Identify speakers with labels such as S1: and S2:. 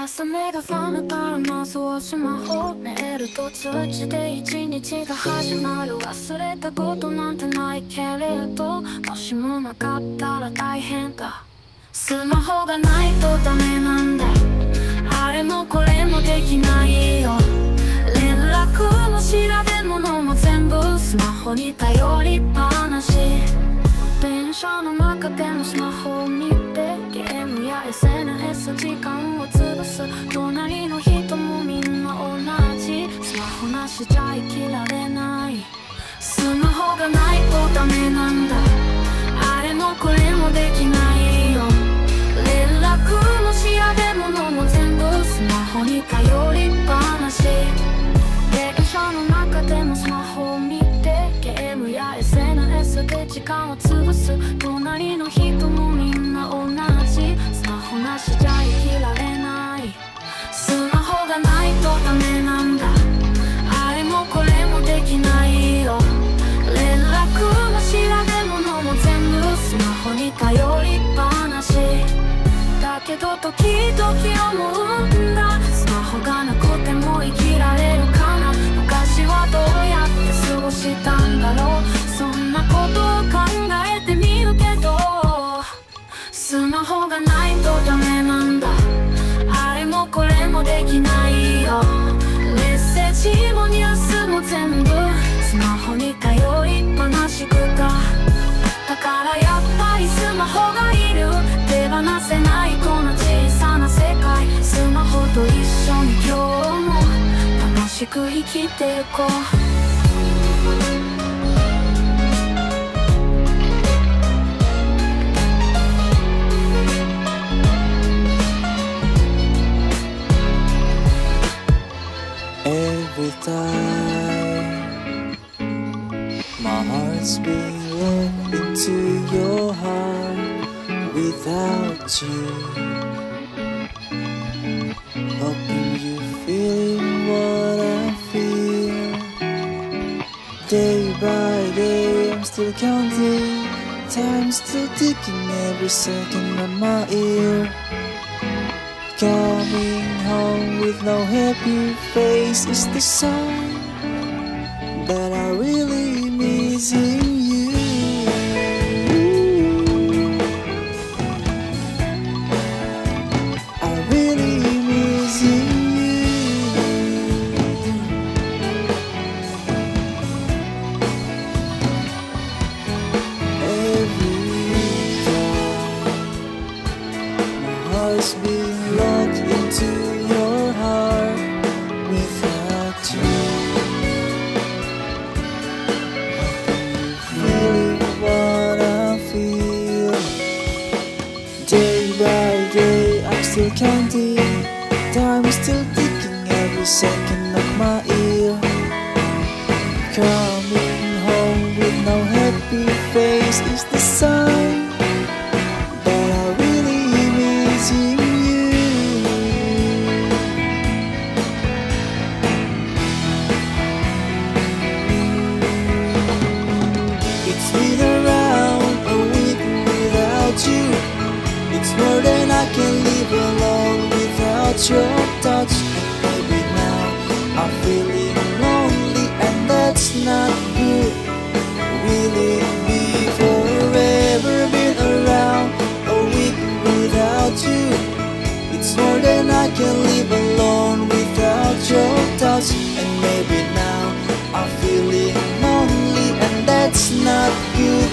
S1: 朝目が覚めたらまずはスマホ、メールと通知で一日が始まる。忘れたことなんてないけれど、もしもなかったら大変だ。スマホがないとダメなんだ。あれもこれもできないよ。連絡も調べ物も全部スマホに頼りっぱなし。電車の中でもスマホを見て、ゲームや SNS 時間を潰す。隣の人もみんな同じ。スマホなしじゃ生きられない。スマホがないとダメなんだ。あれもこれもできないよ。連絡も調べ物も全部スマホに頼りっぱなし。電車の中でもスマホを見て、ゲームや SNS で時間を潰す。隣の人もみんな同じ。スマホなしじゃ生きられない。スマホがないとダメなんだ。あれもこれもできないよ。連絡も調べ物も全部スマホに頼りっぱなし。だけど時々思うんだ。スマホがなくても生きられるかな。昔はどうやって過ごしたんだろう。そんなことを考えてみるけど、スマホがないとダメなんだ。あれもこれもできないよ。メッセージもニュースも全部スマホに頼りっぱなしくか。だからやっぱりスマホがいる。手放せないこの小さな世界。スマホと一緒に今日も楽しく生きていこう。
S2: Every time my heart's been locked into your heart without you, hoping you're feeling what I feel. Day by day I'm still counting, time's still ticking every second on my ear. Coming home with no happy face is the sign that I really missing you. I really missing you. Every time my heart's been locked into your heart without you. Feeling what I feel. Day by day I'm still counting, time is still ticking every second of my ear. Coming home with no happy face is the sign that I really missing you. It's been around a week without you. It's more than I can live alone without your touch. And maybe now I'm feeling lonely, and that's not good. Will it be forever been around a week without you? It's more than I can live alone without your touch. And maybe now I'm feeling lonely, and that's not good.